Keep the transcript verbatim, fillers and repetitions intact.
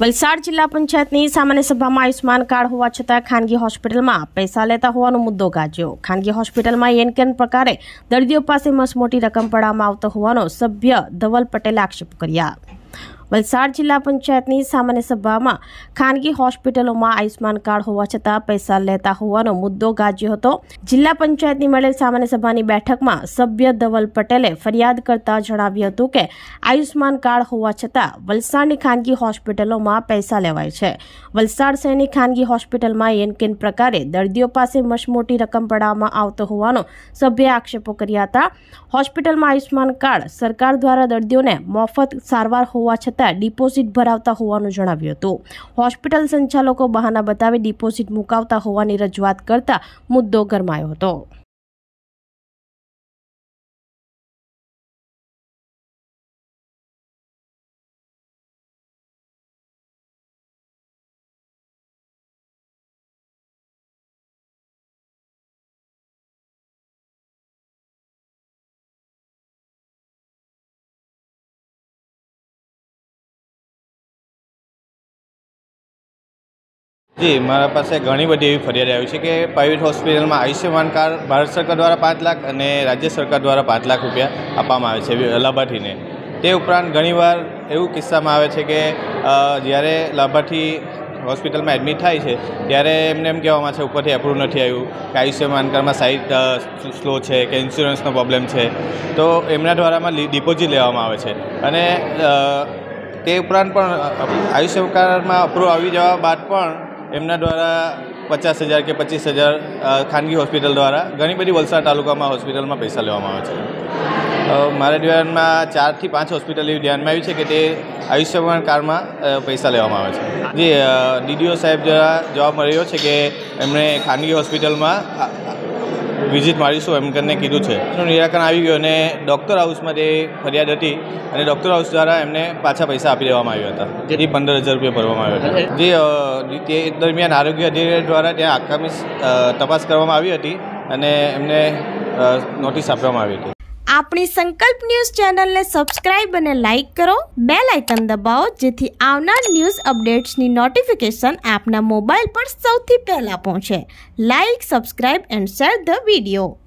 વલસાડ જિલ્લા પંચાયતની સામાન્ય સભામાં આયુષ્માન કાર્ડ હોવા છતાં ખાનગી હોસ્પિટલમાં પૈસા લેતા હોવાનો મુદ્દો ગાજ્યો। ખાનગી હોસ્પિટલમાં એન કેન પ્રકારે દર્દીઓ પાસે મસમોટી રકમ પડાવવામાં આવતો હોવાનો સભ્ય ધવલ પટેલે આક્ષેપ કર્યા। વલસાડ જિલ્લા પંચાયતની સામાન્ય સભામાં ખાનગી હોસ્પિટલોમાં આયુષ્માન કાર્ડ હોવા છતાં પૈસા લેતા હોવાનો મુદ્દો ગાજ્યો હતો। જિલ્લા પંચાયતની મળેલ સામાન્ય સભાની બેઠકમાં સભ્ય ધવલ પટેલે ફરિયાદ કરતા જણાવ્યું હતું કે આયુષ્માન કાર્ડ હોવા છતાં વલસાડની ખાનગી હોસ્પિટલોમાં પૈસા લેવાય છે। વલસાડ શહેરની ખાનગી હોસ્પિટલમાં એન કેન પ્રકારે દર્દીઓ પાસે મસમોટી રકમ પડાવવામાં આવતો હોવાનો સભ્યએ આક્ષેપો કર્યા હતા। હોસ્પિટલમાં આયુષ્માન કાર્ડ સરકાર દ્વારા દર્દીઓને મફત સારવાર હોવા છતાં ડિપોઝિટ ભરાવતા હોવાનું જણાવ્યું હતું। હોસ્પિટલ સંચાલકો બહાના બતાવી ડિપોઝિટ મુકાવતા હોવાની રજૂઆત કરતા મુદ્દો ગરમાયો હતો। जी मारा पास घनी बड़ी एवी फरियाद आई है कि प्राइवेट हॉस्पिटल में आयुष्मान कार्ड भारत सरकार द्वारा पांच लाख और राज्य सरकार द्वारा पांच लाख रुपया आपवामां आवे छे लाभार्थी ने। ते उपरांत घनी वार एवं किस्सा में आवे छे कि ज्यारे लाभार्थी हॉस्पिटल में एडमिट थाय छे त्यारे एमने एम कहेवामां छे उपरथी एप्रूव नहीं आव्युं कि आयुष्मान कार्ड में साइट स्लो है कि इन्श्योरन्स प्रॉब्लम है, तो एमना द्वारा में डिपोजिट लेवामां आवे छे अने ते उपरांत पण आयुष्मान कार्ड में अप्रूव आवी जवा बाद पण एमना द्वारा पचास हज़ार के पच्चीस हज़ार खानगी हॉस्पिटल द्वारा घनी बड़ी वलसाड तालुका में हॉस्पिटल में पैसा लेवामां आवे छे। मारा ध्यान में चार थी पांच हॉस्पिटल एवी ध्यान में आई है कि ते आयुष्मान कार्ड में पैसा लेवामां आवे छे। जी डीडीओ साहेब द्वारा जवाब मळ्यो छे कि एमणे खानगी हॉस्पिटल में विजिट मारीशुं एम करीने कीधुं छे। एनुं निराकरण आवी गयुं अने डॉक्टर हाउस में जे फरियाद हती अने डॉक्टर हाउस द्वारा एमने पाछा पैसा आपी देवामां आव्या हता, जे पंदर हज़ार रुपया भरवामां आव्या हता। जे ते दरमियान आरोग्य अधिकारी द्वारा त्यां आगामी तपास करवामां आवी हती अने एमने नोटिस आपवामां आवी हती। अपनी संकल्प न्यूज चैनल ने सब्सक्राइब और लाइक करो, बेल आइकन दबाओ जेथी आवनार न्यूज अपडेट्स नी नोटिफिकेशन आपना मोबाइल पर सौथी पहला पहुंचे। Like, subscribe and share the video.